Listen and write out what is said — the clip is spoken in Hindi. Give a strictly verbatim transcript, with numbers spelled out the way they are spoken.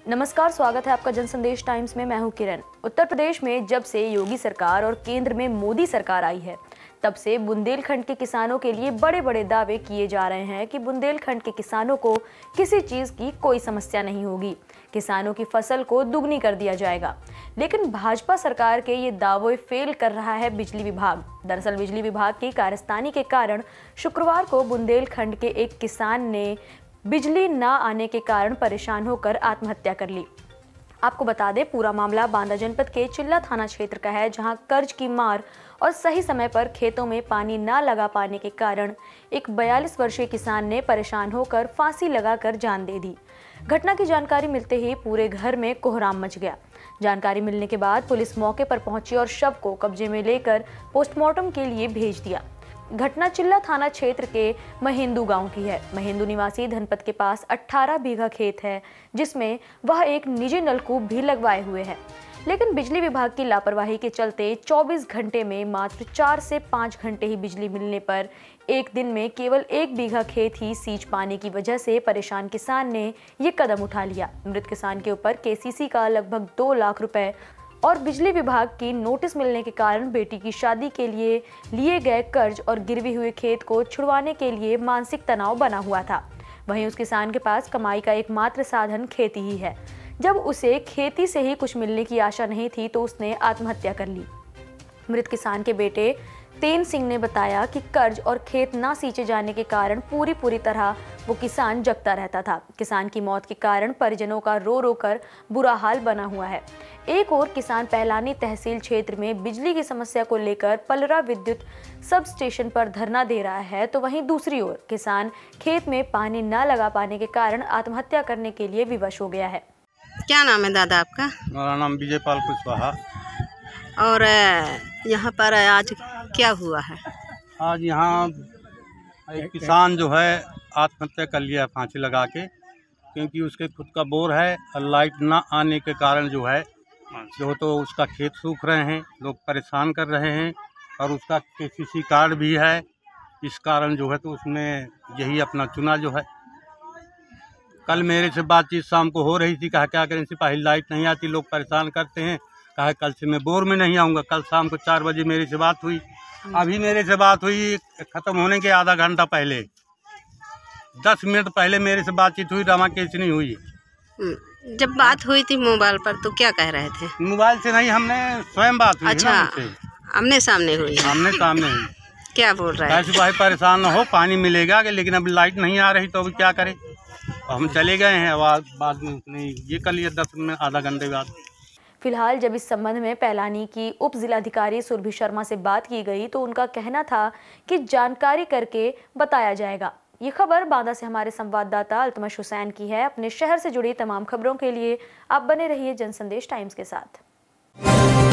नमस्कार, स्वागत है आपका जनसंदेश टाइम्स में। मैं हूं किरण। उत्तर प्रदेश में जब से योगी सरकार और केंद्र में मोदी सरकार आई है, तब से बुंदेलखंड के किसानों के लिए बड़े बड़े दावे किए जा रहे हैं कि बुंदेलखंड के किसानों को किसी चीज की कोई समस्या नहीं होगी, किसानों की फसल को दुगनी कर दिया जाएगा। लेकिन भाजपा सरकार के ये दावे फेल कर रहा है बिजली विभाग। दरअसल बिजली विभाग की कारस्तानी के कारण शुक्रवार को बुंदेलखंड के एक किसान ने बिजली न आने के कारण परेशान होकर आत्महत्या कर ली। आपको बता दें, पूरा मामला बांदा जनपद के चिल्ला थाना क्षेत्र का है, जहां कर्ज की मार और सही समय पर खेतों में पानी न लगा पाने के कारण एक बयालीस वर्षीय किसान ने परेशान होकर फांसी लगाकर जान दे दी। घटना की जानकारी मिलते ही पूरे घर में कोहराम मच गया। जानकारी मिलने के बाद पुलिस मौके पर पहुंची और शव को कब्जे में लेकर पोस्टमार्टम के लिए भेज दिया। घटना चिल्ला थाना क्षेत्र के महेंदू गांव की है। महेंदू निवासी धनपत के पास अठारह बीघा खेत है, जिसमें वह एक निजी नलकूप भी लगवाए हुए है। लेकिन बिजली विभाग की लापरवाही के चलते चौबीस घंटे में मात्र चार से पाँच घंटे ही बिजली मिलने पर एक दिन में केवल एक बीघा खेत ही सींच पाने की वजह से परेशान किसान ने ये कदम उठा लिया। मृत किसान के ऊपर केसीसी का लगभग दो लाख रुपए और बिजली विभाग की नोटिस मिलने के कारण बेटी की शादी के लिए लिए गए कर्ज और गिरवी हुए खेत को छुड़वाने के लिए मानसिक तनाव बना हुआ था। वहीं उस किसान के पास कमाई का एकमात्र साधन खेती ही है। जब उसे खेती से ही कुछ मिलने की आशा नहीं थी तो उसने आत्महत्या कर ली। मृत किसान के बेटे तेन सिंह ने बताया कि कर्ज और खेत ना सींचे जाने के कारण पूरी पूरी तरह वो किसान जगता रहता था। किसान की मौत के कारण परिजनों का रो रो कर बुरा हाल बना हुआ है। एक और किसान पहलानी तहसील क्षेत्र में बिजली की समस्या को लेकर पलरा विद्युत सब स्टेशन पर धरना दे रहा है, तो वहीं दूसरी ओर किसान खेत में पानी न लगा पाने के कारण आत्महत्या करने के लिए विवश हो गया है। क्या नाम है दादा आपका? मेरा नाम विजय पाल कुशवाहा। और यहाँ पर आज क्या हुआ है? आज यहाँ एक किसान जो है आत्महत्या कर लिया है फांसी लगा के, क्योंकि उसके खुद का बोर है और लाइट ना आने के कारण जो है जो तो उसका खेत सूख रहे हैं, लोग परेशान कर रहे हैं और उसका केसीसी कार्ड भी है। इस कारण जो है तो उसने यही अपना चुना जो है। कल मेरे से बातचीत शाम को हो रही थी, कहा क्या करें सिपाही, लाइट नहीं आती, लोग परेशान करते हैं। कहा कल से मैं बोर में नहीं आऊँगा। कल शाम को चार बजे मेरे से बात हुई। अभी मेरे से बात हुई ख़त्म होने के आधा घंटा पहले, दस मिनट पहले मेरे से बातचीत हुई, रमा कैसे नहीं हुई। जब बात हुई थी मोबाइल पर तो क्या कह रहे थे? मोबाइल से नहीं, हमने स्वयं बात हुई। अच्छा, आमने सामने हुई? आमने सामने हुई। क्या बोल रहे हैं? सिपाही परेशान न हो, पानी मिलेगा, लेकिन अब लाइट नहीं आ रही तो अभी क्या करें। हम चले गए हैं, बाद में उसने ये कर लिया दस मिनट आधा घंटे बाद। फिलहाल जब इस संबंध में पैलानी की उप जिलाधिकारी सुरभि शर्मा से बात की गई तो उनका कहना था कि जानकारी करके बताया जाएगा। ये खबर बांदा से हमारे संवाददाता अल्तमश हुसैन की है। अपने शहर से जुड़ी तमाम खबरों के लिए आप बने रहिए जनसंदेश टाइम्स के साथ।